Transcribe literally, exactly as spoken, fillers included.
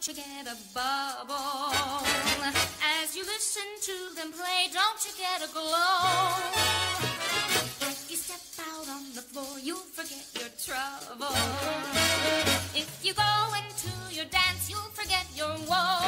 you get a bubble? As you listen to them play, don't you get a glow? If you step out on the floor, you'll forget your trouble. If you go into your dance, you'll forget your woe.